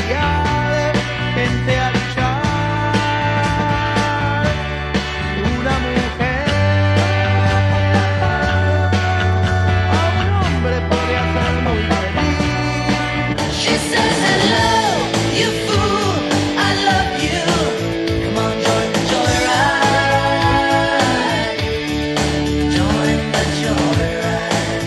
enviar gente a luchar. Una mujer a un hombre puede hacer muy feliz. She says hello, you fool, I love you. Come on, join the joyride. Join the joyride.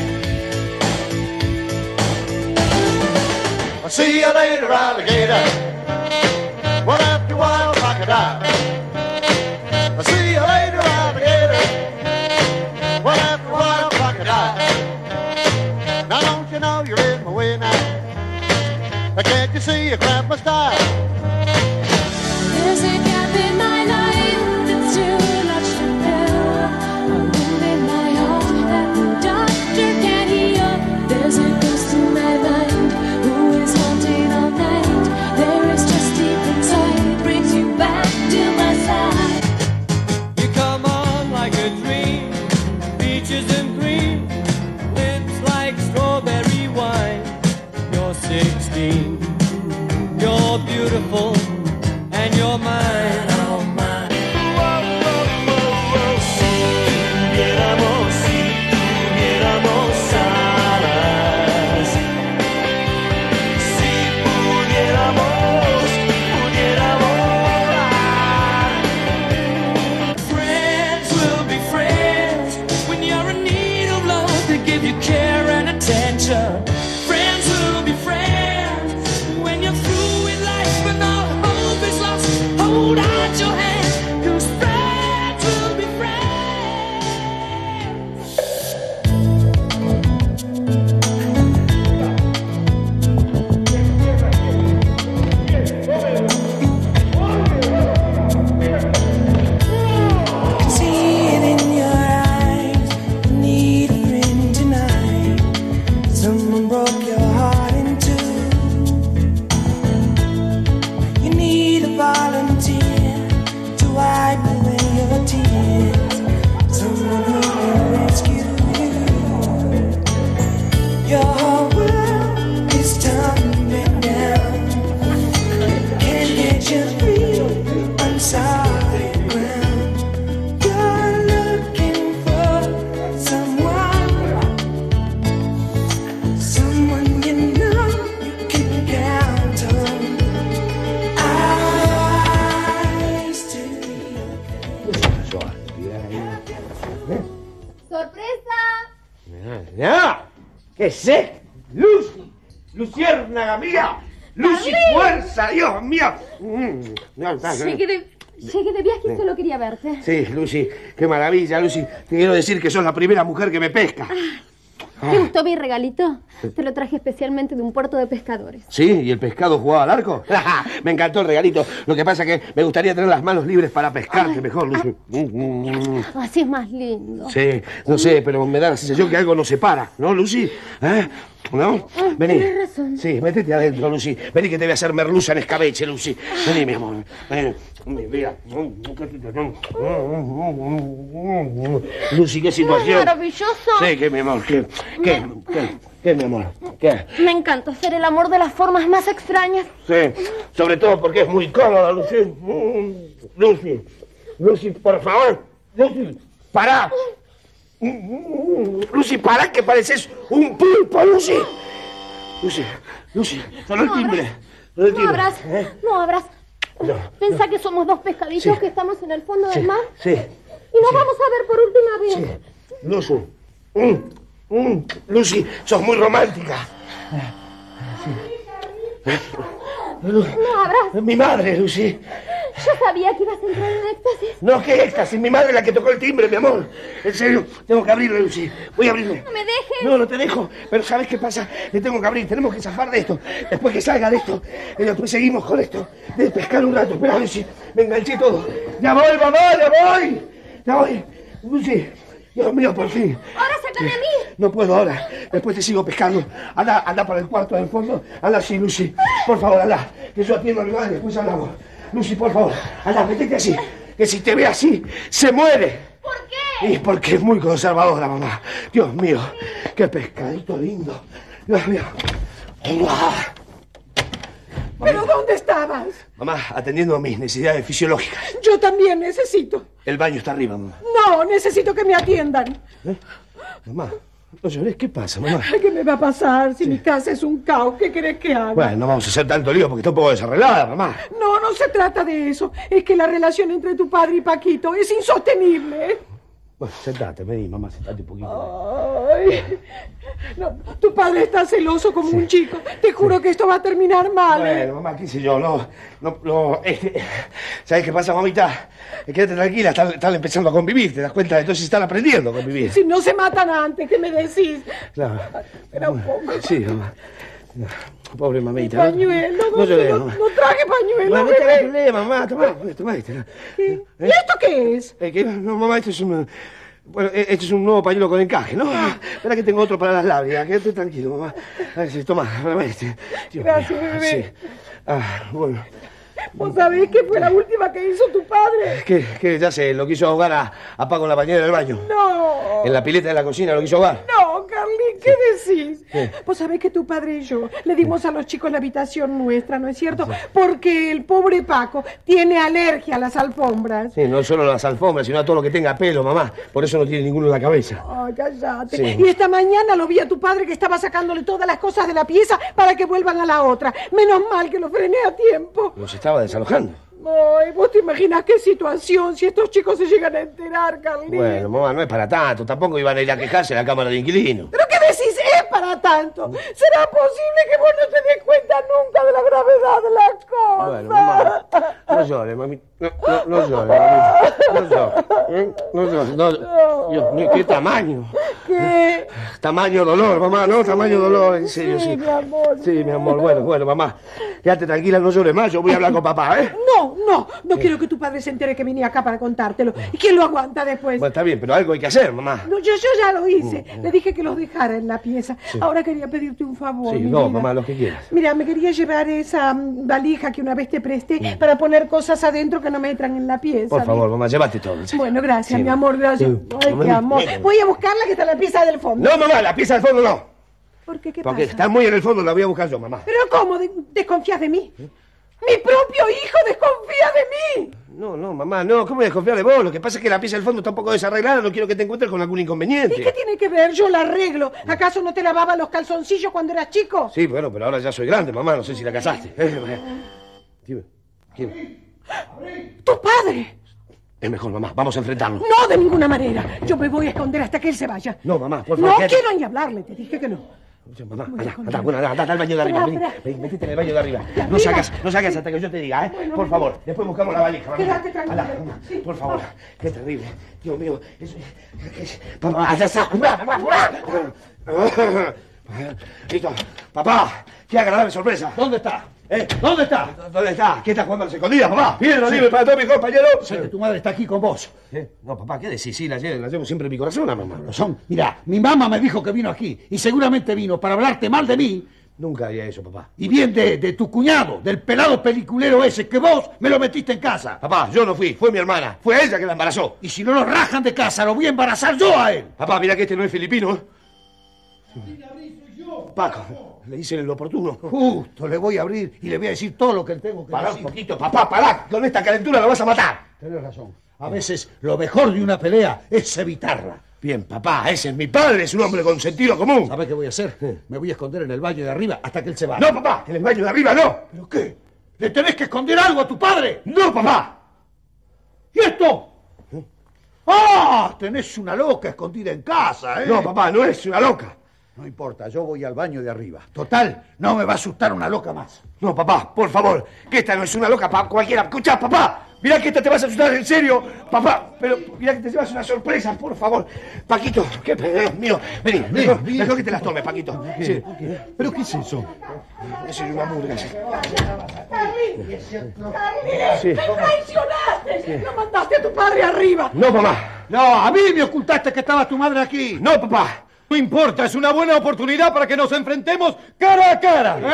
I'll see you later, alligator. What after a while, crocodile. I'll see you later, alligator. What after a while, crocodile. Now don't you know you're in my way now? Can't you see you grab my style? There's a gap in my life that's too much to fill. A wound in my heart that the doctor can't heal. There's a ghost in my mind who is haunting all night. There is just deep inside, brings you back to my side. You come on like a dream, peaches and cream, lips like strawberry wine. You're 16, you're beautiful, and you're mine, oh mine. Whoa, whoa, whoa, whoa. Si tuviéramos alas, si pudiéramos volar. Friends will be friends when you're in need of love. They give you care and attention. Friends will be friends when you're through with life and all hope is lost. Hold out your hand, 'cause friends will be See it in your eyes. Need a friend tonight. Someone broke your heart in two. You need a volunteer to wipe away your tears. Someone who can rescue you. Your whole world is tumbling down. Can't get you free on solid ground. You're looking for someone you know you can count on. Eyes to ¡Sorpresa! ¡Ya! ¿Qué es esto? ¡Lucy! ¡Luciérnaga mía! ¡Lucy, fuerza! ¡Dios mío! Llegué de viaje y solo quería verte. Sí, Lucy, qué maravilla, Lucy. Te quiero decir que sos la primera mujer que me pesca. ¿Te gustó mi regalito? Te lo traje especialmente de un puerto de pescadores. ¿Sí? ¿Y el pescado jugaba al arco? Me encantó el regalito. Lo que pasa es que me gustaría tener las manos libres para pescarte mejor, Lucy. Así es más lindo. Sí, no sé, pero me da la sensación que algo nos separa, ¿no, Lucy? ¿Eh? ¿No? Vení. Tienes razón. Sí, métete adentro, Lucy. Vení que te voy a hacer merluza en escabeche, Lucy. Vení, mi amor. Vení. Mira. Lucy, qué situación. Maravilloso. Sí, que mi amor. ¿Qué, mi amor? ¿Qué? Me encanta hacer el amor de las formas más extrañas. Sí, sobre todo porque es muy cómoda, Lucy. Lucy, por favor. Lucy, pará. Lucy, pará, que pareces un pulpo, Lucy. Lucy, sonó el timbre. No abras, no abras. No. Pensá que somos dos pescaditos Sí. que estamos en el fondo del mar. Sí. Y nos vamos a ver por última vez. Lucy, sos muy romántica. No abras. Mi madre, Lucy. Yo sabía que ibas a entrar en éxtasis. No, ¿qué éxtasis? Mi madre es la que tocó el timbre, mi amor. En serio, tengo que abrirle, Lucy. Voy a abrirle. No me dejes. No te dejo. Pero ¿sabes qué pasa? Le tengo que abrir. Tenemos que zafar de esto. Después que salga de esto, después seguimos con esto. De pescar un rato. Espera, Lucy. Me enganché todo. ¡Ya voy, mamá! ¡Ya voy! Lucy. Dios mío, por fin. Ahora sácame a mí. No puedo ahora. Después te sigo pescando. Anda para el cuarto del fondo. Anda así, Lucy. Por favor, anda. Que yo atiendo a mi madre. Después hablamos. Lucy, por favor. Anda, métete así. Que si te ve así, se muere. ¿Por qué? Y porque es muy conservadora, mamá. Dios mío. Qué pescadito lindo. Dios mío. Pero necesitabas? Mamá, atendiendo a mis necesidades fisiológicas. Yo también necesito. El baño está arriba, mamá. No, necesito que me atiendan. Mamá, no llores, ¿qué pasa, mamá? ¿Qué me va a pasar si mi casa es un caos? ¿Qué querés que haga? Bueno, no vamos a hacer tanto lío porque está un poco desarreglada, mamá. No, no se trata de eso. Es que la relación entre tu padre y Paquito es insostenible. Bueno, sentate, vení, mamá, sentate un poquito. Ay, no, tu padre está celoso como un chico. Te juro que esto va a terminar mal. Bueno, mamá, qué sé yo, ¿sabes qué pasa, mamita? Quédate tranquila, están empezando a convivir, ¿te das cuenta? Entonces están aprendiendo a convivir. Si no se matan antes, ¿qué me decís? Claro. Espera un poco. Sí, mamá. Pobre mamita. Pañuelo, no llores, mamá. no traje pañuelo. Bueno, no te hagas problema, mamá, tomá este. ¿Y esto qué es? No, mamá, esto es un... Bueno, este es un nuevo pañuelo con encaje, ¿no? Espera que tengo otro para las lágrimas. Quédate tranquilo, mamá. A ver, sí, toma, este. Dios Gracias, mío, bebé. Sí. Bueno. ¿Vos sabés que fue la última que hizo tu padre? Que ya sé, lo quiso ahogar a Paco en la bañera del baño. No. En la pileta de la cocina lo quiso ahogar. No, Carlín, ¿qué decís? ¿Qué? Vos sabés que tu padre y yo le dimos a los chicos la habitación nuestra, ¿no es cierto? Porque el pobre Paco tiene alergia a las alfombras. Sí, no solo a las alfombras, sino a todo lo que tenga pelo, mamá. Por eso no tiene ninguno en la cabeza. Ay, cállate. Sí. Y esta mañana lo vi a tu padre que estaba sacándole todas las cosas de la pieza para que vuelvan a la otra. Menos mal que lo frené a tiempo. Los estaba desalojando. Ay, vos te imaginás qué situación si estos chicos se llegan a enterar, Carlín. Bueno, mamá, no es para tanto. Tampoco iban a ir a quejarse a la cámara de inquilino. ¿Pero qué decís? Es para tanto. ¿Será posible que vos no te des cuenta nunca de la gravedad de las cosas? Bueno, mamá, no llores, mami. No llores, mami. No llores. No llores. No. Dios mío, qué tamaño. ¿Qué? Tamaño dolor, mamá, ¿no? Tamaño dolor, en serio, sí. mi amor. Sí, mi amor. Bueno, mamá. Quédate tranquila, no llores más. Yo voy a hablar con papá, ¿eh? No quiero que tu padre se entere que vine acá para contártelo. ¿Y quién lo aguanta después? Bueno, está bien, pero algo hay que hacer, mamá. No, yo ya lo hice. Le dije que los dejara en la pieza. Sí. Ahora quería pedirte un favor. Sí, mi no, vida. mamá, lo que quieras. Mira, me quería llevar esa valija que una vez te presté para poner cosas adentro que no me entran en la pieza. Por favor, mamá, llévate todo. Bueno, gracias, Sí, mi amor, gracias. sí. Ay, Mamá, qué amor. mira. Voy a buscarla que está en la pieza del fondo. No, mamá, la pieza del fondo no. ¿Por qué? ¿Qué Porque pasa? está muy en el fondo, la voy a buscar yo, mamá. ¿Pero cómo? ¿Desconfías de mí? ¡Mi propio hijo desconfía de mí! No, mamá, no. ¿Cómo voy a desconfiar de vos? Lo que pasa es que la pieza del fondo está un poco desarreglada. No quiero que te encuentres con algún inconveniente. ¿Y qué tiene que ver? Yo la arreglo. ¿Acaso no te lavaba los calzoncillos cuando eras chico? Sí, bueno, pero ahora ya soy grande, mamá. No sé si la casaste. Dime. ¡Tu padre! Es mejor, mamá. Vamos a enfrentarnos. No, de ninguna manera. Yo me voy a esconder hasta que él se vaya. No, mamá, por favor. No quédate. quiero ni hablarle, te dije que no. Mamá, Voy a esconderme. anda al baño de arriba. Espera. Vení, metete en el baño de arriba. ¿De No arriba? salgas hasta que yo te diga, ¿eh? Bueno, Por favor. Después buscamos la valija, mamá. Quédate tranquila. Anda, Sí. por favor. Qué terrible. Dios mío. Papá, ya está. Mamá. Listo. Papá, qué agradable sorpresa. ¿Dónde está? ¿Dónde está? ¿Dónde está? ¿Qué está jugando a las escondidas, papá? Piedra libre para todos mis compañeros. Sé que tu madre está aquí con vos. No, papá, ¿qué decís? Sí, la llevo siempre en mi corazón a mamá. Mirá, mi mamá me dijo que vino aquí y seguramente vino para hablarte mal de mí Nunca haría eso, papá. y bien de tu cuñado, del pelado peliculero ese que vos me lo metiste en casa. Papá, yo no fui, fue mi hermana. Fue ella que la embarazó. Y si no lo rajan de casa, lo voy a embarazar yo a él. Papá, mira que este no es filipino, ¿eh? Paco, le dicen el oportuno. Justo, le voy a abrir y le voy a decir todo lo que tengo que Pará un decir. poquito, papá, pará. Con esta calentura lo vas a matar. Tenés razón. A veces lo mejor de una pelea es evitarla. Bien, papá, ese es mi padre, es un hombre con sentido común. ¿Sabés qué voy a hacer? Me voy a esconder en el baño de arriba hasta que él se vaya. No, papá, en el baño de arriba no. ¿Pero qué? ¿Le tenés que esconder algo a tu padre? No, papá. ¿Y esto? ¡Ah! Tenés una loca escondida en casa, ¿eh? No, papá, no es una loca. No importa, yo voy al baño de arriba. Total, no me va a asustar una loca más. No, papá, por favor, que esta no es una loca para cualquiera. Escuchá, papá, mirá que esta te vas a asustar en serio. Papá, pero mirá que te llevas una sorpresa, por favor. Paquito, qué Dios mío. Vení, mejor que te las tomes, Paquito. Sí. ¿Pero qué es eso? Eso es una murga. Sí. ¡Carlín! Sí. ¡Me traicionaste! ¡No mandaste a tu padre arriba! No, mamá. No, a mí me ocultaste que estaba tu madre aquí. No, papá. No importa, es una buena oportunidad para que nos enfrentemos cara a cara.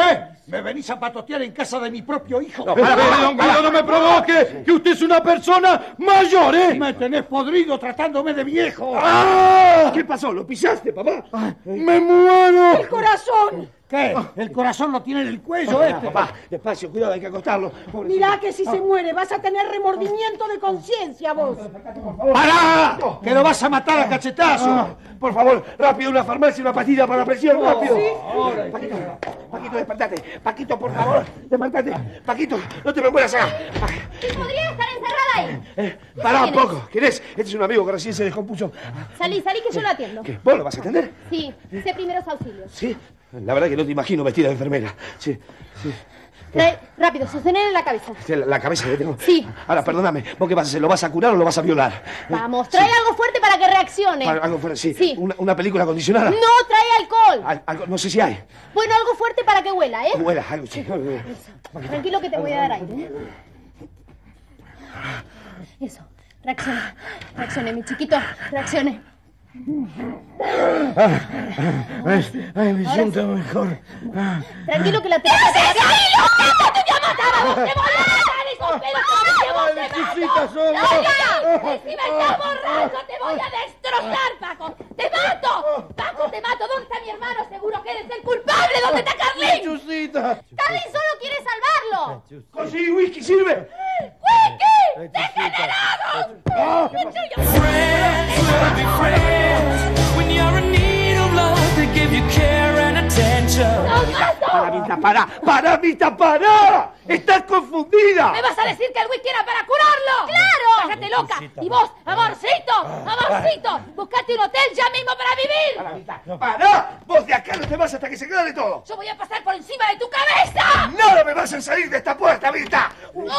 ¿Me venís a patotear en casa de mi propio hijo? No, don Guido, no me provoque, que usted es una persona mayor, ¿eh? Me tenés podrido tratándome de viejo. ¡Ah! ¿Qué pasó? ¿Lo pisaste, papá? ¡Me muero! ¡El corazón! ¿Qué? El corazón lo tiene en el cuello este. Papá, despacio, cuidado, hay que acostarlo. Mirá que si se muere vas a tener remordimiento de conciencia vos. ¡Pará! ¡Que lo vas a matar a cachetazo! Por favor, rápido, una farmacia, una pastilla para la presión, rápido. ¿Sí? Paquito, Paquito, despertate. Paquito, por favor, despertate. Paquito, no te me mueras acá. Podría estar encerrada ahí. Pará un poco. ¿Quién es? Este es un amigo que recién se descompuso. Salí que yo lo atiendo. ¿Qué? ¿Vos lo vas a atender? Sí, sé primeros auxilios. Sí. La verdad que no te imagino vestida de enfermera. Sí, sí. Trae, rápido, sostener en la cabeza. La cabeza que tengo. Sí. Ahora, perdóname, ¿vos qué vas a hacer? ¿Lo vas a curar o lo vas a violar? Vamos, trae algo fuerte para que reaccione. Algo fuera, sí. Sí. Una película acondicionada. No, trae alcohol. No sé si hay. Bueno, algo fuerte para que huela, ¿eh? Huela, algo, sí. Tranquilo que te voy a dar aire. Eso, reaccione. Reaccione, mi chiquito, reaccione. Ay, me siento mejor. Tranquilo que la terapia... ¡No te voy a matar a vos! ¡Te voy a matar, esos pelos! ¡Te mato! ¡Si me estás borracho, te voy a destrozar, Paco! ¡Te mato! ¡Paco, te mato! ¿Dónde está mi hermano? Seguro que eres el culpable. ¿Dónde está Carlín? ¡Chusita! ¡Carlín solo quiere salvarlo! ¡Conseguí whisky, sirve! ¡Whisky! ¡Degenerados! Friends will be friends when you're in need of love to give you care and attention. ¡Para, Vita, para! ¡Estás confundida! ¿Me vas a decir que el whisky era para curarlo? ¡Claro! ¡Cállate loca! Y vos, amorcito, buscate un hotel ya mismo para vivir. ¡Para! Vos de acá no te vas hasta que se aclare todo. Yo voy a pasar por encima de tu cabeza. ¡Nada me vas a salir de esta puerta, Vita!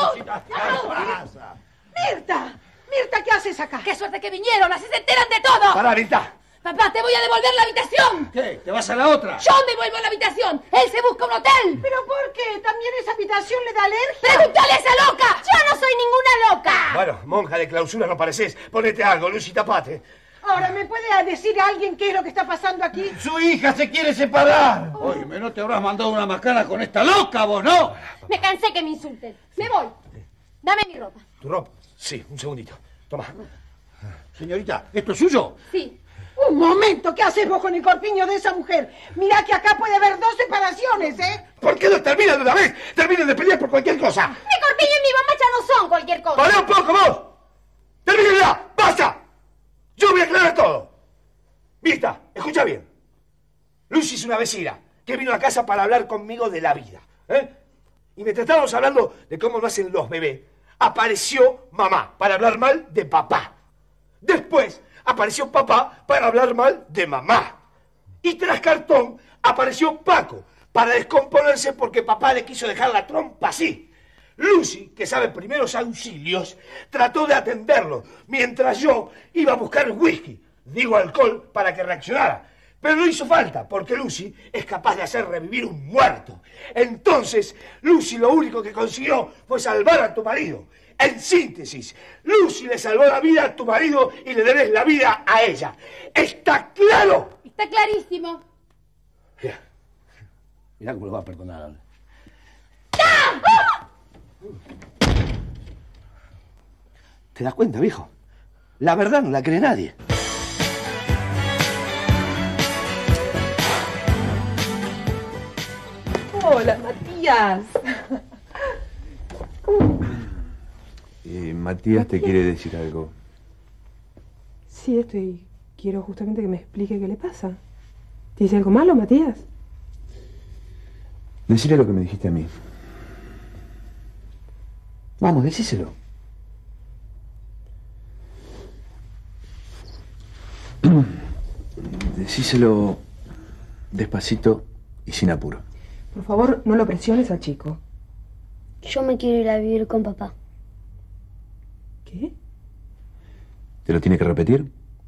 Mirta, ¿qué haces acá? ¡Qué suerte que vinieron! ¡Así se enteran de todo! ¡Para, Vita! Papá, te voy a devolver la habitación. ¿Qué? ¿Te vas a la otra? Yo me vuelvo a la habitación. Él se busca un hotel. ¿Pero por qué? ¿También esa habitación le da alergia? ¡Pregúntale a esa loca! ¡Yo no soy ninguna loca! Bueno, monja de clausura no pareces. Ponete algo, Lucy, tapate. Ahora, ¿me puede decir a alguien qué es lo que está pasando aquí? Su hija se quiere separar. Oye, ¿no te habrás mandado una macana con esta loca, vos, no? Me cansé que me insulten. Me voy. Dame mi ropa. ¿Tu ropa? Sí, un segundito. Toma. Señorita, ¿esto es suyo? Sí. Un momento, ¿qué haces vos con el corpiño de esa mujer? Mirá que acá puede haber 2 separaciones, ¿eh? ¿Por qué no terminan de una vez? Terminen de pelear por cualquier cosa. Mi corpiño y mi mamá ya no son cualquier cosa. ¡Pará un poco, vos! ¡Terminen ya! ¡Basta! Yo voy a aclarar todo. Vista, escucha bien. Lucy es una vecina que vino a casa para hablar conmigo de la vida, ¿eh? Y mientras estábamos hablando de cómo lo hacen los bebés, apareció mamá para hablar mal de papá. Después apareció papá para hablar mal de mamá. Y tras cartón apareció Paco para descomponerse porque papá le quiso dejar la trompa así. Lucy, que sabe primeros auxilios, trató de atenderlo mientras yo iba a buscar whisky, digo alcohol, para que reaccionara. Pero no hizo falta, porque Lucy es capaz de hacer revivir un muerto. Entonces, Lucy lo único que consiguió fue salvar a tu marido. En síntesis, Lucy le salvó la vida a tu marido y le debes la vida a ella. ¿Está claro? Está clarísimo. Mirá cómo lo va a perdonar. ¿Te das cuenta, viejo? La verdad no la cree nadie. Hola, Matías. Matías te quiere decir algo. Sí, quiero justamente que me explique qué le pasa. ¿Te dice algo malo, Matías? Decile lo que me dijiste a mí. Vamos, decíselo. Decíselo despacito y sin apuro. Por favor, no lo presiones al chico. Yo me quiero ir a vivir con papá. ¿Qué? ¿Te lo tiene que repetir?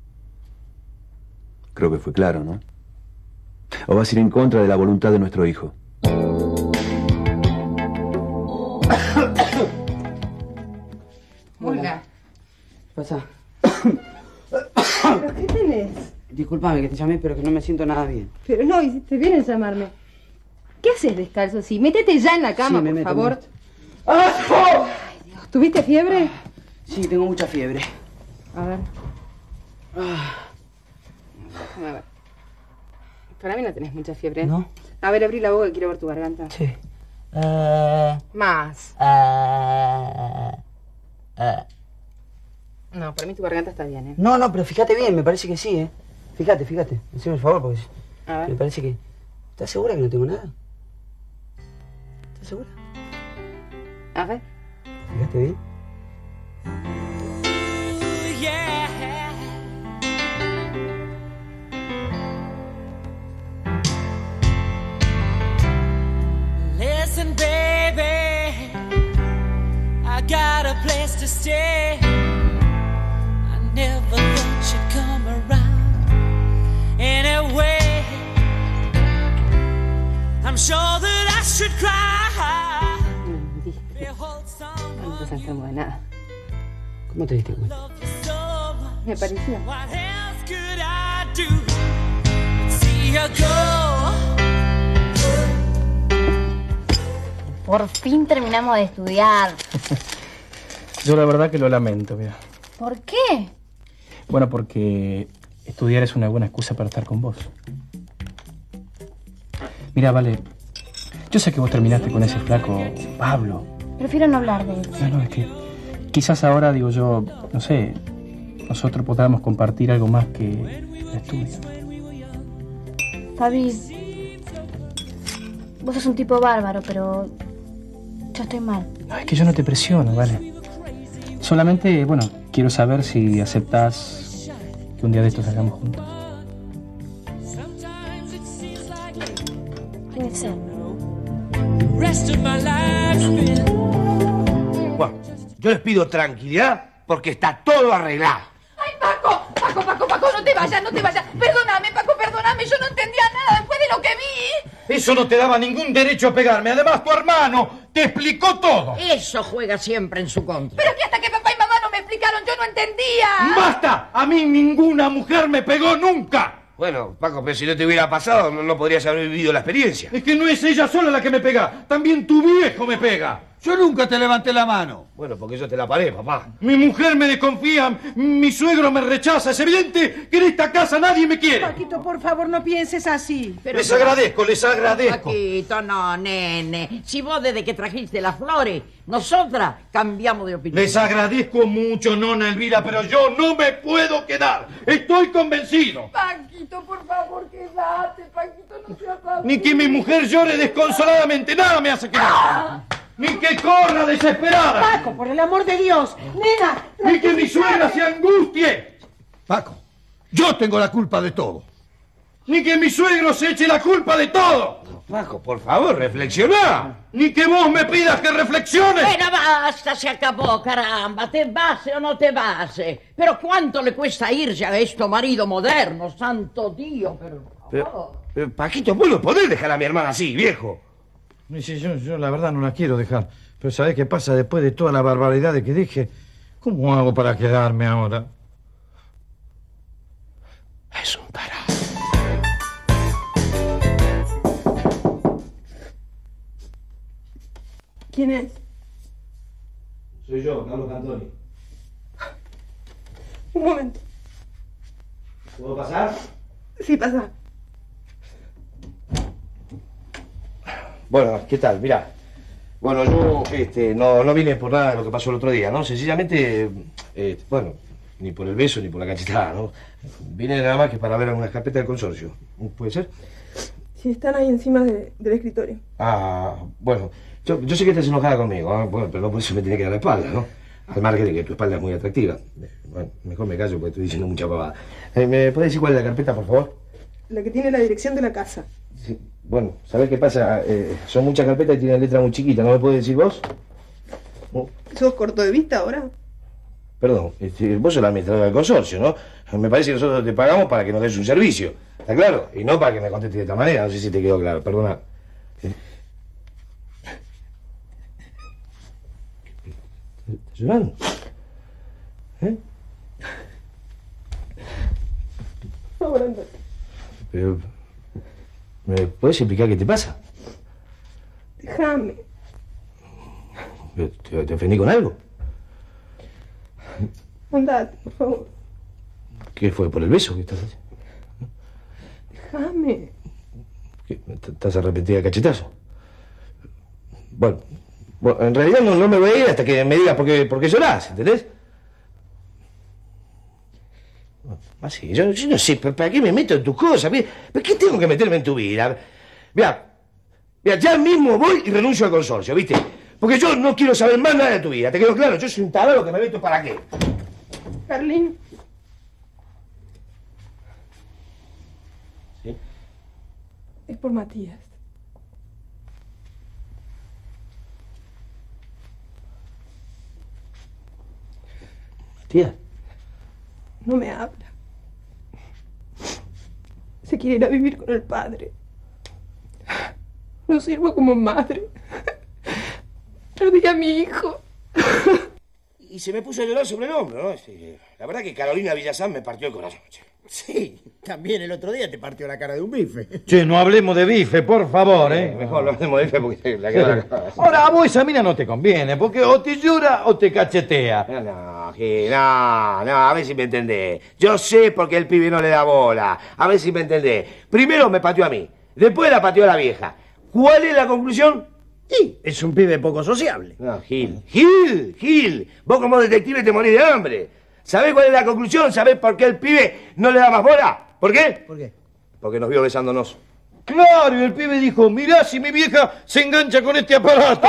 Creo que fue claro, ¿no? ¿O vas a ir en contra de la voluntad de nuestro hijo? Hola. ¿Qué pasa? ¿Pero qué tenés? Disculpame que te llamé, pero que no me siento nada bien. Pero no, hiciste bien en llamarme. ¿Qué haces descalzo así? Métete ya en la cama, Sí, por favor. ¡Ah! Ay, Dios. ¿Tuviste fiebre? Sí, tengo mucha fiebre. A ver. A ver. Para mí no tenés mucha fiebre. ¿No? A ver, abrí la boca, quiero ver tu garganta. Sí. Más. No, para mí tu garganta está bien, ¿eh? No, pero fíjate bien, me parece que sí, ¿eh? Fíjate. Decime el favor, porque A ver. me parece que... ¿Estás segura que no tengo nada? ¿Estás segura? A ver. Fíjate bien. Listen, baby, I got a place to stay. I never thought you'd come around anyway. I'm sure that I should cry. Behold No estás enfermo de nada. ¿Cómo te diste cuenta? Me pareció. What else could I do? See you go. Por fin terminamos de estudiar. Yo la verdad que lo lamento, mira. ¿Por qué? Bueno, porque estudiar es una buena excusa para estar con vos. Mira, Vale, yo sé que vos terminaste con ese flaco Pablo. Prefiero no hablar de eso. No, es que quizás ahora, digo yo, no sé, nosotros podamos compartir algo más que el estudio. Fabi, vos sos un tipo bárbaro, pero yo estoy mal. No, es que yo no te presiono, ¿vale? Solamente, bueno, quiero saber si aceptás que un día de estos hagamos juntos. Puede ser. Rest of my life's been. Bueno, yo les pido tranquilidad porque está todo arreglado. ¡Ay, Paco! Paco, no te vayas, no te vayas. Perdóname, Paco, perdóname. Yo no entendía nada después de lo que vi. Eso no te daba ningún derecho a pegarme. Además, tu hermano te explicó todo. Eso juega siempre en su contra. Pero que hasta que papá y mamá no me explicaron, yo no entendía. ¡Basta! A mí ninguna mujer me pegó nunca. Bueno, Paco, pero si no te hubiera pasado, no podrías haber vivido la experiencia. Es que no es ella sola la que me pega. También tu viejo me pega. Yo nunca te levanté la mano. Bueno, porque yo te la paré, papá. Mi mujer me desconfía, mi suegro me rechaza. Es evidente que en esta casa nadie me quiere. Paquito, por favor, no pienses así. Les agradezco. Paquito, no, nene. Si vos desde que trajiste las flores, nosotras cambiamos de opinión. Les agradezco mucho, nona Elvira, pero yo no me puedo quedar. Estoy convencido. Paquito, por favor, quédate. Paquito, no seas así. Ni que mi mujer llore desconsoladamente. Nada me hace quedar. Ni que corra desesperada. Paco, por el amor de Dios. Nena. Ni que mi suegra se angustie. Paco, yo tengo la culpa de todo. Ni que mi suegro se eche la culpa de todo. Paco, por favor, reflexiona. Ni que vos me pidas que reflexione. Bueno, basta, se acabó, caramba. ¿Te vas o no te vas? Pero ¿cuánto le cuesta irse a esto marido moderno? Santo Dios, Pero, Paquito, vos no podés dejar a mi hermana así, viejo. Sí, yo la verdad no la quiero dejar. Pero ¿sabés qué pasa después de toda la barbaridad que dije? ¿Cómo hago para quedarme ahora? Es un tarado. ¿Quién es? Soy yo, Carlos Cantoni. Un momento. ¿Puedo pasar? Sí, pasa. Bueno, ¿qué tal? Mirá. Bueno, yo no vine por nada de lo que pasó el otro día, ¿no? Sencillamente, bueno, ni por el beso ni por la cachetada, ¿no? Vine nada más que para ver algunas carpetas del consorcio. ¿Puede ser? Sí, están ahí encima del escritorio. Ah, bueno. Yo sé que estás enojada conmigo, ¿eh? Bueno, pero no por eso me tiene que dar la espalda, ¿no? Al margen de que tu espalda es muy atractiva. Bueno, mejor me callo porque estoy diciendo mucha pavada. ¿Me puedes decir cuál es la carpeta, por favor? La que tiene la dirección de la casa. Sí. Bueno, ¿sabés qué pasa? Son muchas carpetas y tienen letra muy chiquita, ¿no me puedes decir vos? ¿Sos corto de vista ahora? Perdón, vos sos la administradora del consorcio, ¿no? Me parece que nosotros te pagamos para que nos des un servicio, ¿está claro? Y no para que me contestes de esta manera, no sé si te quedó claro, perdona. ¿Estás llorando? ¿Eh? Ahora no. Pero... ¿Me puedes explicar qué te pasa? Déjame. ¿Te ofendí con algo? Andate, por favor. ¿Qué fue? ¿Por el beso que estás haciendo? Déjame. ¿Qué? ¿Estás arrepentida de cachetazo? Bueno, en realidad no me voy a ir hasta que me digas por qué llorás, ¿entendés? Así, yo no sé, ¿para qué me meto en tus cosas? ¿Para qué tengo que meterme en tu vida? Mira, ya mismo voy y renuncio al consorcio, ¿viste? Porque yo no quiero saber más nada de tu vida, ¿te quedó claro? Yo soy un tarado que me meto para qué. Carlín. ¿Sí? Es por Matías. ¿Matías? No me habla. Se quiere ir a vivir con el padre. No sirvo como madre. Perdí a mi hijo. Y se me puso a llorar sobre el hombro, ¿no? Sí, la verdad que Carolina Villazán me partió el corazón. Sí, también el otro día te partió la cara de un bife. Che, no hablemos de bife, por favor, ¿eh? Mejor no hablemos de bife porque la cara... Ahora, a vos esa mina no te conviene, porque o te llora o te cachetea. No, a ver si me entendés. Yo sé por qué el pibe no le da bola. A ver si me entendés. Primero me pateó a mí, después la pateó a la vieja. ¿Cuál es la conclusión? Sí, es un pibe poco sociable. No, Gil. Vos como detective te morís de hambre. ¿Sabés cuál es la conclusión? ¿Sabés por qué el pibe no le da más bola? ¿Por qué? ¿Por qué? Porque nos vio besándonos. Claro, y el pibe dijo, mirá si mi vieja se engancha con este aparato.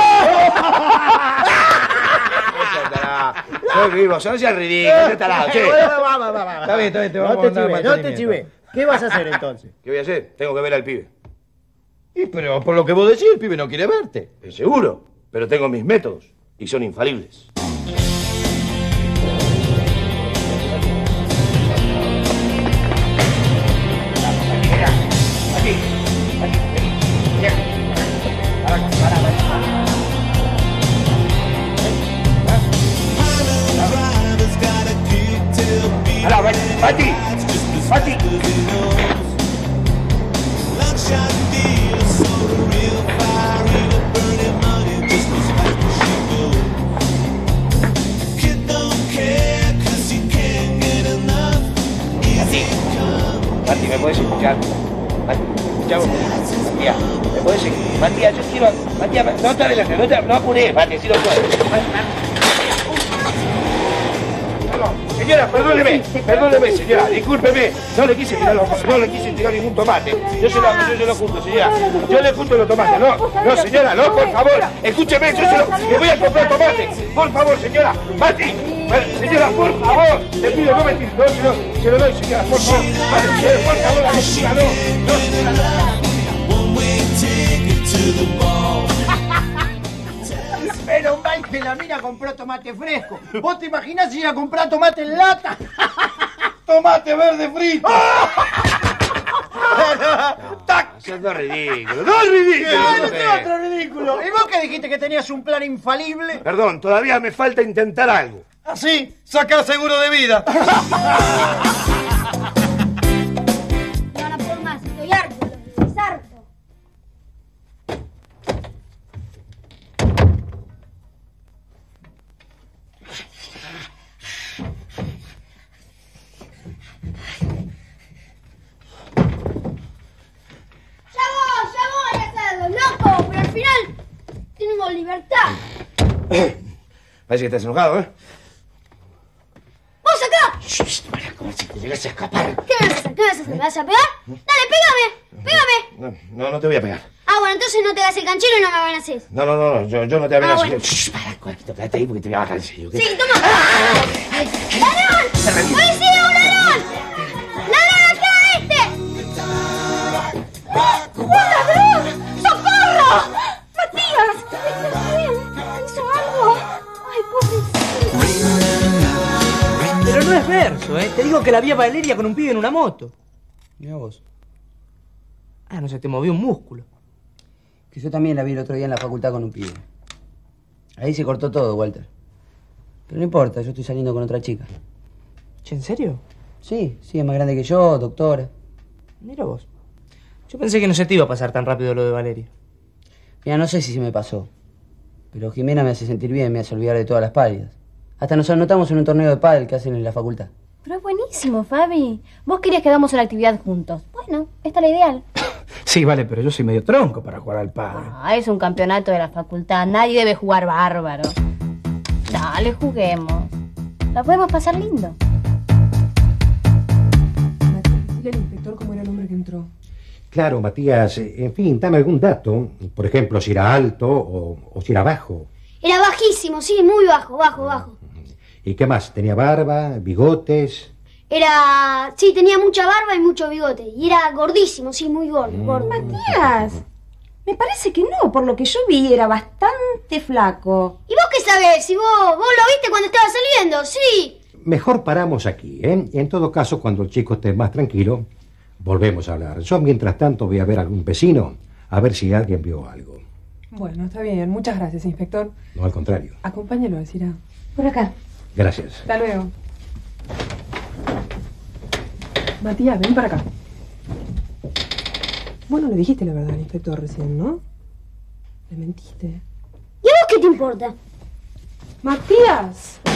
Soy vivo, no seas ridículo, no tarado, che. Está bien, te vamos a mandar no te chivé. ¿Qué vas a hacer entonces? ¿Qué voy a hacer? Tengo que ver al pibe. Pero por lo que vos decís, el pibe no quiere verte. Seguro, pero tengo mis métodos y son infalibles. Mati. Mati, ¿me puedes escuchar? Mati, escuchamos. Matías, ¿me puedes seguir? Matías, yo quiero... Matías, no te adelantes, no apures, Mati, si no puedes. Señora, perdóneme, señora, discúlpeme. No le quise tirar ningún tomate. Yo se lo junto, señora. Yo le junto los tomates. No, señora, no, por favor. Escúcheme, le voy a comprar tomate. Por favor, señora. Mati, señora, por favor. Le pido, no me tire. No, se lo doy, señora, por favor. Mati, por favor, la cocina, no. Pero mal que la mina compró tomate fresco. ¿Vos te imaginás si iba a comprar tomate en lata? ¡Tomate verde frito! Eso es ridículo. ¡No es ridículo! ¡No, otro ridículo! ¿Y vos que dijiste que tenías un plan infalible? Perdón, todavía me falta intentar algo. ¿Así? Sacar seguro de vida. No la puedo más, estoy harto, estoy harto. Loco, pero al final tengo libertad. Parece que estás enojado, ¿eh? ¡Vos acá! Shh, para ver si te llegas a escapar. ¿Qué me vas a hacer? ¿Qué me vas a hacer? ¿Me vas a pegar? Dale, pégame. No te voy a pegar. Ah, bueno, entonces no te hagas el canchero y no me van a hacer. No, yo no te voy a pegar. Bueno. Shh, para, quédate ahí porque te voy a bajar en serio. ¿Qué? Sí, toma. ¡Ladrón! ¡Policía, un ladrón! ¡Ladrón acá, este! ¡Un ladrón! ¡Socorro! ¡Matías! ¿Hizo algo? ¡Ay, pobrecito! Pero no es verso, ¿eh? Te digo que la vi a Valeria con un pibe en una moto. Mira vos. Ah, no se te movió un músculo. Que yo también la vi el otro día en la facultad con un pibe. Ahí se cortó todo, Walter. Pero no importa, yo estoy saliendo con otra chica. Che, ¿en serio? Sí, es más grande que yo, doctora. Mira vos. Yo pensé que no se te iba a pasar tan rápido lo de Valeria. Mira, no sé si se me pasó, pero Jimena me hace sentir bien, me hace olvidar de todas las pálidas. Hasta nos anotamos en un torneo de pádel que hacen en la facultad. Pero es buenísimo, Fabi. Vos querías que hagamos una actividad juntos. Bueno, esta es la ideal. Sí, vale, pero yo soy medio tronco para jugar al pádel. Ah, es un campeonato de la facultad. Nadie debe jugar bárbaro. Dale, juguemos. La podemos pasar lindo. Dile al inspector cómo era el hombre que entró. Claro, Matías, en fin, dame algún dato. Por ejemplo, si era alto o si era bajo. Era bajísimo, sí, muy bajo, bajo. ¿Y qué más? ¿Tenía barba, bigotes? Sí, tenía mucha barba y mucho bigote. Y era gordísimo, sí, muy gordo. Matías, me parece que no. Por lo que yo vi, era bastante flaco. ¿Y vos qué sabés? Si vos lo viste cuando estaba saliendo, sí. Mejor paramos aquí, ¿eh? En todo caso, cuando el chico esté más tranquilo, volvemos a hablar. Yo, mientras tanto, voy a ver a algún vecino, a ver si alguien vio algo. Bueno, está bien. Muchas gracias, inspector. No, al contrario. Acompáñalo, Alcira. Por acá. Gracias. Hasta luego. Matías, ven para acá. Vos no le dijiste la verdad al inspector recién, ¿no? Le mentiste. ¿Y a vos qué te importa? ¡Matías!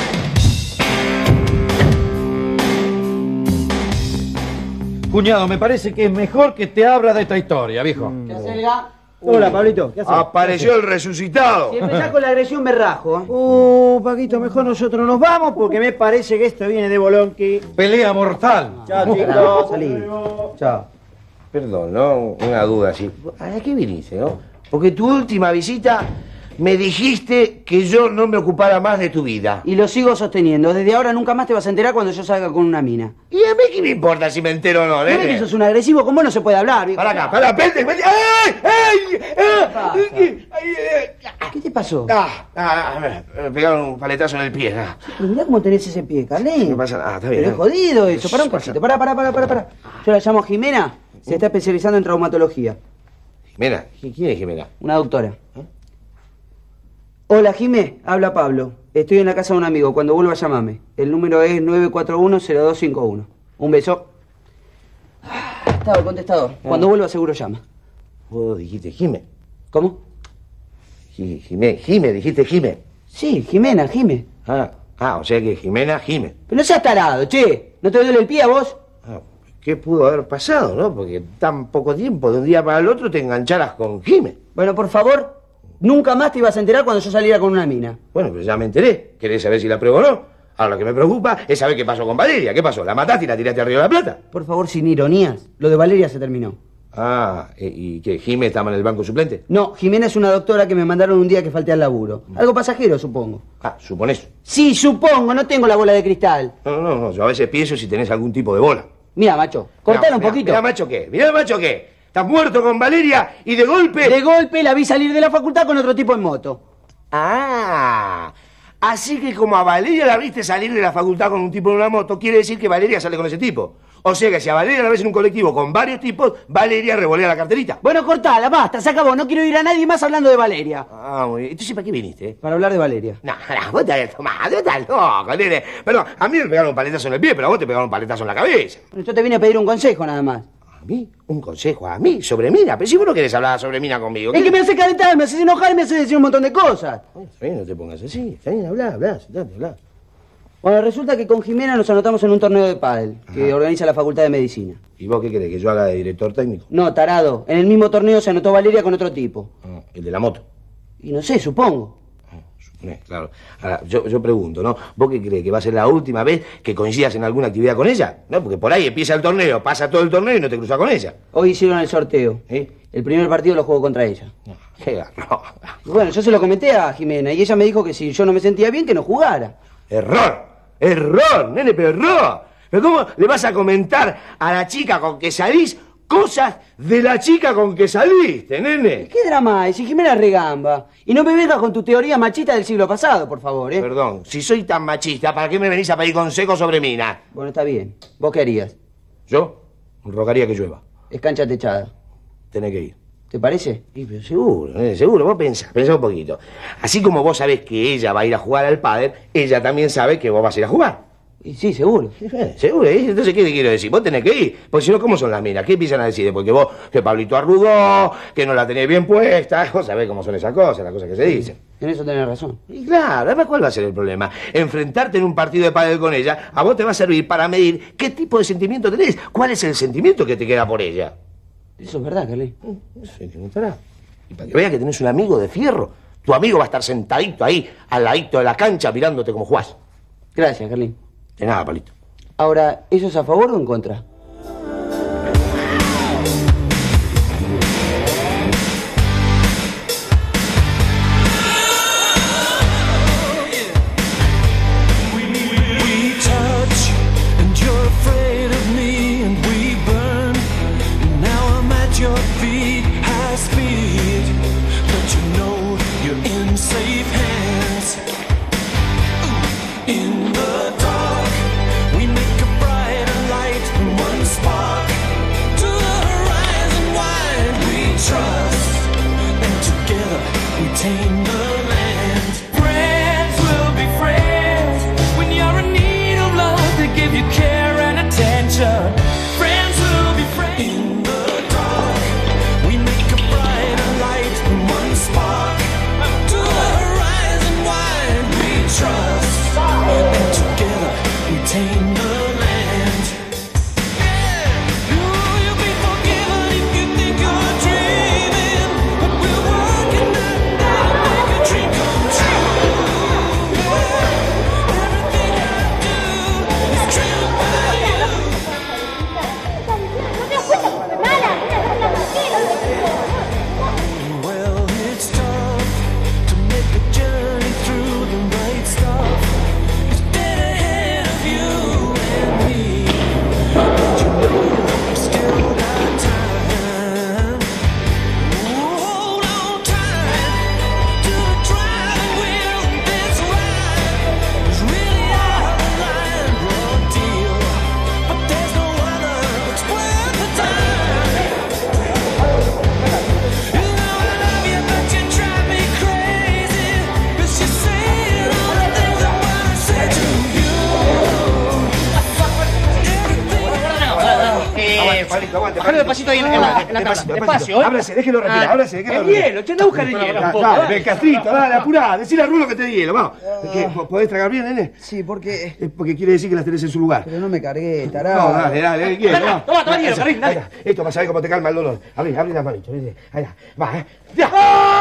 Cuñado, me parece que es mejor que te abra de esta historia, viejo. ¿Qué haces, Elga? Hola, Pablito. ¿Qué haces? Apareció el resucitado. Si empezás con la agresión me rajo. Paquito, mejor nosotros nos vamos porque me parece que esto viene de Bolonqui. Pelea mortal. Chao, chicos. Salí. Chao. Perdón, ¿no? Una duda así. ¿A qué viniste, no? Porque tu última visita me dijiste que yo no me ocupara más de tu vida. Y lo sigo sosteniendo. Desde ahora nunca más te vas a enterar cuando yo salga con una mina. ¿Y a mí qué me importa si me entero o no, ¿No ves que sos un agresivo? ¿Cómo no se puede hablar, viejo? Para acá, para, vente. ¡Ay! ¿Qué te pasó? Me pegaron un paletazo en el pie. Pero mirá cómo tenés ese pie, Carlín. No pasa nada, está bien. Pero es jodido eso. Pará un cachito. Pará. Yo la llamo Jimena. Se está especializando en traumatología. ¿Jimena? ¿Quién es Jimena? Una doctora. Hola, Jimé. Habla Pablo. Estoy en la casa de un amigo. Cuando vuelva, llámame. El número es 941-0251. Un beso. Estaba el contestador. Cuando vuelva, seguro llama. Vos dijiste Jimé. ¿Cómo? Jimé, dijiste Jimé. Sí, Jimena, Jimé. O sea que Jimena, Jimé. Pero no seas tarado, che. ¿No te duele el pie a vos? ¿Qué pudo haber pasado, no? Porque tan poco tiempo, de un día para el otro, te engancharas con Jimé. Bueno, por favor, nunca más te ibas a enterar cuando yo saliera con una mina. Bueno, pues ya me enteré. ¿Querés saber si la pruebo o no? Ahora lo que me preocupa es saber qué pasó con Valeria. ¿Qué pasó? ¿La mataste y la tiraste arriba de la plata? Por favor, sin ironías. Lo de Valeria se terminó. ¿Y qué? ¿Jimé estaba en el banco suplente? No, Jimena es una doctora que me mandaron un día que falté al laburo. Algo pasajero, supongo. ¿Suponés? Sí, supongo. No tengo la bola de cristal. No. Yo a veces pienso si tenés algún tipo de bola. Mira, macho, cortala un poquito. Mira, macho, ¿qué? Estás muerto con Valeria y de golpe... De golpe la vi salir de la facultad con otro tipo en moto. Así que como a Valeria la viste salir de la facultad con un tipo en una moto, quiere decir que Valeria sale con ese tipo. O sea que si a Valeria la ves en un colectivo con varios tipos, Valeria revolea la carterita. Bueno, cortala, basta, se acabó. No quiero ir a nadie más hablando de Valeria. Muy bien. Entonces, ¿para qué viniste? Para hablar de Valeria. No, vos estás loco, nene. Perdón, a mí me pegaron un paletazo en el pie, pero a vos te pegaron un paletazo en la cabeza. Pero yo te vine a pedir un consejo nada más. ¿A mí? ¿Un consejo? ¿A mí? ¿Sobre Mina? Pero si vos no querés hablar sobre Mina conmigo. Es que me hace calentar, me hace enojar y me hace decir un montón de cosas. Está bien, no te pongas así. Está bien, hablá, sentate, hablá. Bueno, resulta que con Jimena nos anotamos en un torneo de pádel que organiza la Facultad de Medicina. ¿Y vos qué querés, que yo haga de director técnico? No, tarado. En el mismo torneo se anotó Valeria con otro tipo. ¿El de la moto? Y no sé, supongo. Claro. Ahora, yo pregunto, ¿no? ¿Vos qué crees, que va a ser la última vez que coincidas en alguna actividad con ella? ¿No? Porque por ahí empieza el torneo, pasa todo el torneo y no te cruzas con ella. Hoy hicieron el sorteo. El primer partido lo jugó contra ella. Qué garrón. Bueno, yo se lo comenté a Jimena y ella me dijo que si yo no me sentía bien, que no jugara. Error, nene, pero error. ¿Pero cómo le vas a comentar a la chica con que salís cosas de la chica con que saliste, nene? ¿Qué drama hay? Si Jimena es regamba. Y no me vengas con tu teoría machista del siglo pasado, por favor, ¿eh? Perdón, si soy tan machista, ¿para qué me venís a pedir consejos sobre Mina? Bueno, está bien. ¿Vos qué harías? ¿Yo? Rogaría que llueva. Es cancha techada. Tenés que ir. ¿Te parece? Sí, pero seguro, seguro. Vos pensá un poquito. Así como vos sabés que ella va a ir a jugar al pádel, ella también sabe que vos vas a ir a jugar. Y sí, seguro. ¿Seguro? Entonces, ¿qué te quiero decir? Vos tenés que ir. Porque si no, ¿cómo son las minas? ¿Qué empiezan a decir? Después que vos, que Pablito arrugó, que no la tenés bien puesta. Vos sabés cómo son esas cosas, las cosas que se dicen. En eso tenés razón. Y claro, además, ¿cuál va a ser el problema? Enfrentarte en un partido de pádel con ella, a vos te va a servir para medir qué tipo de sentimiento tenés. ¿Cuál es el sentimiento que te queda por ella? Eso es verdad, Carlín. Eso hay que notará. Y para que veas que tenés un amigo de fierro, tu amigo va a estar sentadito ahí, al ladito de la cancha, mirándote como jugás. Gracias, Carlín. De nada, Palito. Ahora, ¿eso es a favor o en contra? Bájale despacito ahí en la cama. Despacio, ¿eh? Ábrase, déjelo respirar, ábrase, déjelo respirar. El hielo, che, anda a buscar el hielo. Dale, Belcastrito, dale, apurá, decile a Rulo que te dé hielo, vamos. ¿Podés tragar bien, nene? Sí, porque... Porque quiere decir que las tenés en su lugar. Pero no me cargué, tarado. No, dale, hielo. Toma hielo, Carlín, dale. Esto vas a ver cómo te calma el dolor. Abrí las manitos, ahí va, ¡ya!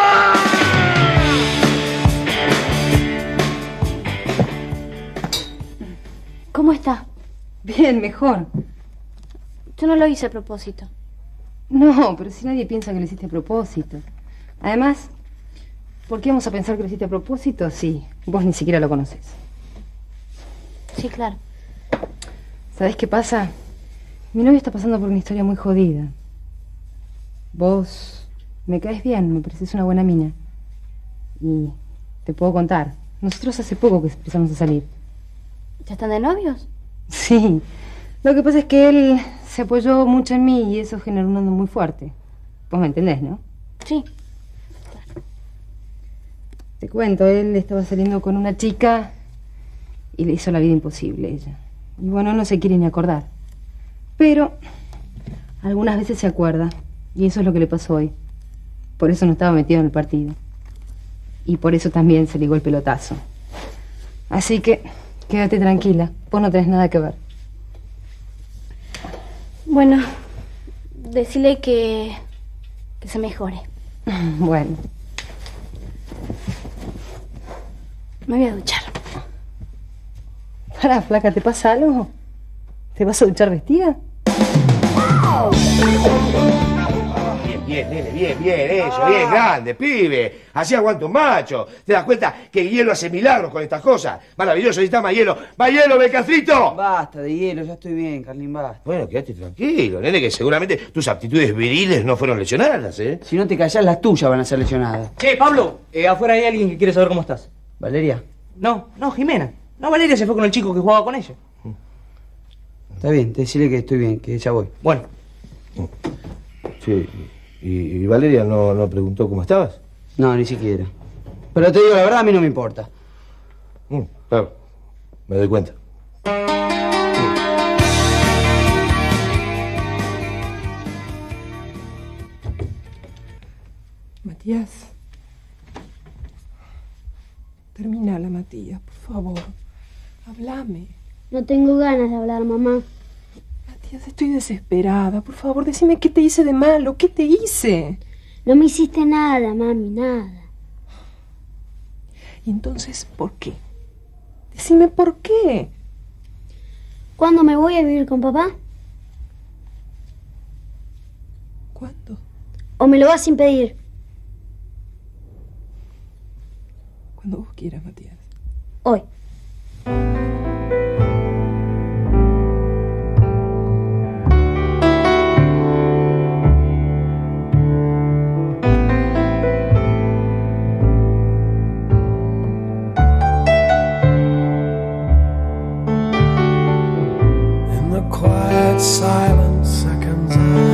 ¿Cómo está? Bien, mejor. Yo no lo hice a propósito. No, pero si nadie piensa que lo hiciste a propósito. Además, ¿por qué vamos a pensar que lo hiciste a propósito? Sí, vos ni siquiera lo conoces. Sí, claro. ¿Sabés qué pasa? Mi novio está pasando por una historia muy jodida. Vos me caes bien, me pareces una buena mina. Y te puedo contar. Nosotros hace poco que empezamos a salir. ¿Ya están de novios? Sí. Lo que pasa es que él se apoyó mucho en mí y eso generó un hondo muy fuerte. Vos me entendés, ¿no? Sí. Te cuento, él estaba saliendo con una chica y le hizo la vida imposible a ella. Y bueno, no se quiere ni acordar. Pero algunas veces se acuerda. Y eso es lo que le pasó hoy. Por eso no estaba metido en el partido. Y por eso también se ligó el pelotazo. Así que quédate tranquila. Vos no tenés nada que ver. Bueno, decile que se mejore. Bueno. Me voy a duchar. Pará, flaca, ¿te pasa algo? ¿Te vas a duchar vestida? Bien, nene, bien, eso, bien, grande, pibe. Así aguanta un macho. ¿Te das cuenta que el hielo hace milagros con estas cosas? Maravilloso, necesita más hielo. ¡Más hielo, Belcastrito! Basta de hielo, ya estoy bien, Carlín, basta. Bueno, quédate tranquilo, nene, que seguramente tus aptitudes viriles no fueron lesionadas, ¿eh? Si no te callás, las tuyas van a ser lesionadas. Che, Pablo, afuera hay alguien que quiere saber cómo estás. ¿Valeria? No, Jimena. No, Valeria se fue con el chico que jugaba con ella. Está bien, decirle que estoy bien, que ya voy. Bueno. Sí. ¿Y Valeria no preguntó cómo estabas? No, ni siquiera. Pero te digo la verdad, a mí no me importa. Claro, me doy cuenta. Matías. Terminala, Matías, por favor. Háblame. No tengo ganas de hablar, mamá. Matías, estoy desesperada. Por favor, decime qué te hice de malo. ¿Qué te hice? No me hiciste nada, mami, nada. ¿Y entonces por qué? Decime por qué. ¿Cuándo me voy a vivir con papá? ¿Cuándo? ¿O me lo vas a impedir? Cuando vos quieras, Matías. Hoy. In the quiet silent seconds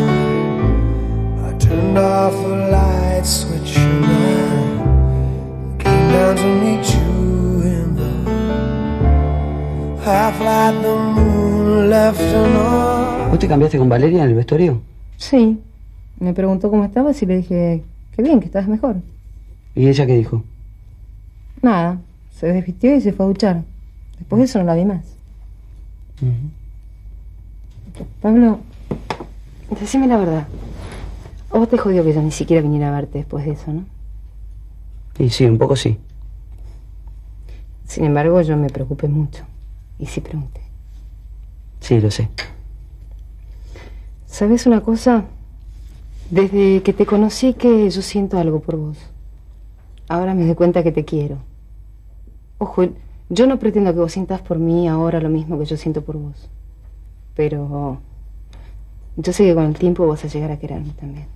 I turned off the light switch and I came down to meet you in the half light the moon left an arm. ¿Vos te cambiaste con Valeria en el vestuario? Sí. Me preguntó cómo estabas y le dije que bien, que estabas mejor. ¿Y ella qué dijo? Nada. Se desvistió y se fue a duchar. Después de eso no la vi más. Pablo, decime la verdad. A vos te jodió que yo ni siquiera viniera a verte después de eso, ¿no? Y sí, un poco sí. Sin embargo, yo me preocupé mucho. Y sí pregunté. Sí, lo sé. ¿Sabes una cosa? Desde que te conocí que yo siento algo por vos. Ahora me doy cuenta que te quiero. Ojo, yo no pretendo que vos sientas por mí ahora lo mismo que yo siento por vos. Pero yo sé que con el tiempo vas a llegar a quererme también.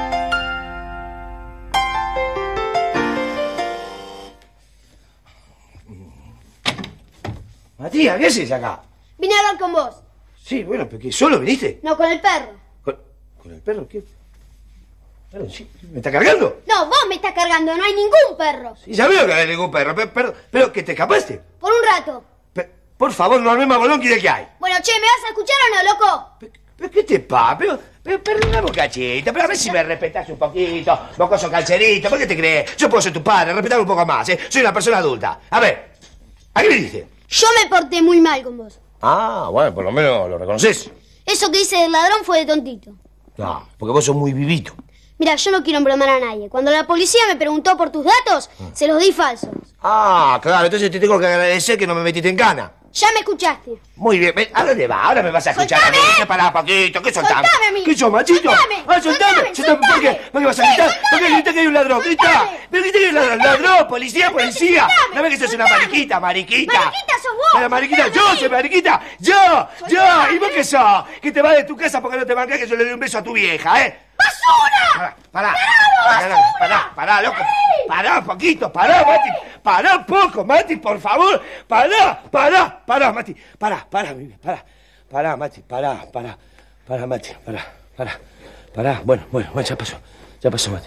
Matías, ¿qué haces acá? Vine a hablar con vos. Sí, bueno, pero ¿qué? ¿Solo viniste? No, con el perro. ¿Con el perro? ¿Qué? Claro, sí, ¿me está cargando? No, vos me estás cargando, no hay ningún perro. Y ya veo que no hay ningún perro, pero ¿que te escapaste? Por un rato. Por favor, no armemos bolonqui de que hay. Bueno, che, ¿me vas a escuchar o no, loco? ¿Pero qué te pasa? Perdona, bocachita, pero a ver si me respetás un poquito, mocoso calcerito, ¿por qué te crees? Yo puedo ser tu padre, respetame un poco más, ¿eh? Soy una persona adulta. A ver, ¿a qué me dices? Yo me porté muy mal con vos. Ah, bueno, por lo menos lo reconoces. Eso que hice del ladrón fue de tontito. No, porque vos sos muy vivito. Mira, yo no quiero embromar a nadie. Cuando la policía me preguntó por tus datos, se los di falsos. Ah, claro, entonces te tengo que agradecer que no me metiste en cana. Ya me escuchaste. Muy bien, ¿a dónde va? Ahora me vas a escuchar a mí. Pará, Paquito, ¿qué soltame? Soltame a mí. ¿Qué sos, machito? Soltame. Soltame. ¿Por qué? ¿Por qué vas a gritar? ¿Por qué grita que hay un ladrón? ¡Grita! ¿Pero grita que hay un ladrón? ¡Ladrón! ¡Policía! ¿No ves que sos una mariquita? ¡Mariquita! ¡Mariquita sos vos! ¡Pero mariquita! ¡Yo soy mariquita! ¡Yo! ¿Y vos qué sos? Que te vas de tu casa porque no te bancás que yo le doy un beso a tu vieja, ¿eh? ¡Basura! Pará, loco. Pará, Paquito, pará, Mati. Pará un poco, Mati, por favor. Pará, Mati. Pará, mi bien, pará, Mati, pará, Mati, pará. Bueno, ya pasó, Mati.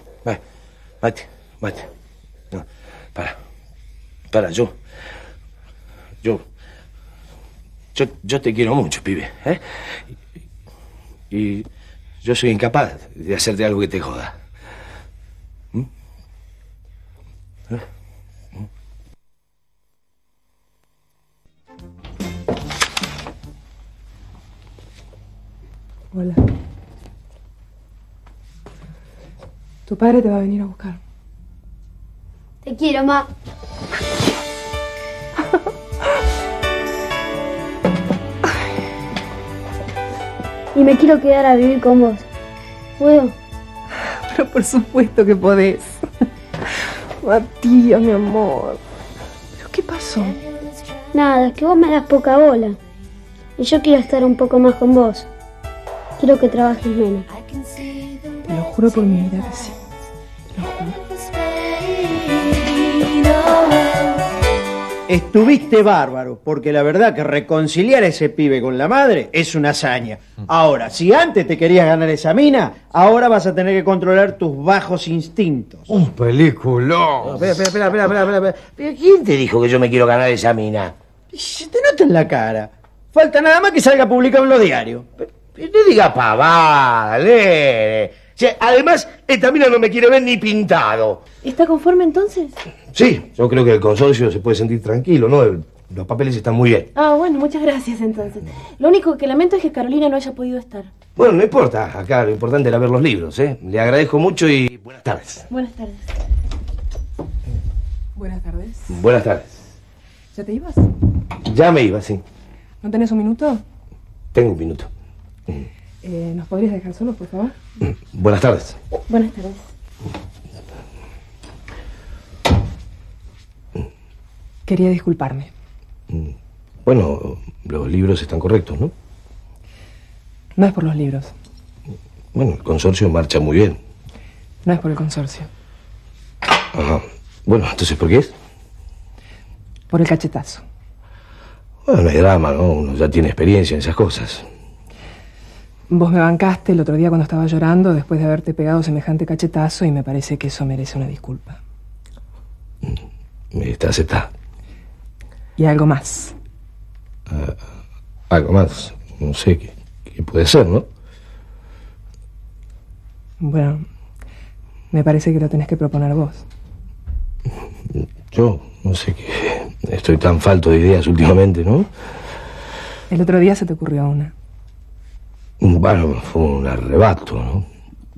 Mati. No, pará, yo te quiero mucho, pibe, ¿eh? Y yo soy incapaz de hacerte algo que te joda. Hola. Tu padre te va a venir a buscar. Te quiero, ma. Y me quiero quedar a vivir con vos. ¿Puedo? Pero por supuesto que podés. Matías, mi amor. ¿Pero qué pasó? Nada, es que vos me das poca bola. Y yo quiero estar un poco más con vos. Quiero que trabajes menos. Te lo juro por mi vida que sí. Te lo juro. Estuviste bárbaro, porque la verdad que reconciliar a ese pibe con la madre es una hazaña. Ahora, si antes te querías ganar esa mina, ahora vas a tener que controlar tus bajos instintos. Un peliculón. Espera. ¿Pero quién te dijo que yo me quiero ganar esa mina? Se te nota en la cara. Falta nada más que salga publicado en los diarios. No diga pavada, nene. Además, esta mina no me quiere ver ni pintado. ¿Está conforme entonces? Sí, yo creo que el consorcio se puede sentir tranquilo, ¿no? Los papeles están muy bien. Ah, bueno, muchas gracias entonces. Lo único que lamento es que Carolina no haya podido estar. Bueno, no importa. Acá lo importante era ver los libros, ¿eh? Le agradezco mucho y buenas tardes. Buenas tardes. Buenas tardes. Buenas tardes. ¿Ya te ibas? Ya me iba, sí. ¿No tenés un minuto? Tengo un minuto. ¿Nos podrías dejar solos, por favor? Buenas tardes. Buenas tardes. Quería disculparme. Bueno, los libros están correctos, ¿no? No es por los libros. Bueno, el consorcio marcha muy bien. No es por el consorcio. Ajá. Bueno, entonces, ¿por qué es? Por el cachetazo. Bueno, no hay drama, ¿no? Uno ya tiene experiencia en esas cosas. Vos me bancaste el otro día cuando estaba llorando después de haberte pegado semejante cachetazo y me parece que eso merece una disculpa. Está aceptada. Y algo más. Algo más. No sé qué puede ser, ¿no? Bueno, me parece que lo tenés que proponer vos. Yo no sé qué. Estoy tan falto de ideas últimamente, ¿no? El otro día se te ocurrió una. Bueno, fue un arrebato, ¿no?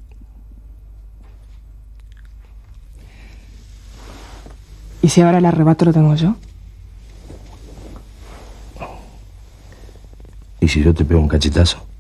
¿Y si ahora el arrebato lo tengo yo? ¿Y si yo te pego un cachetazo?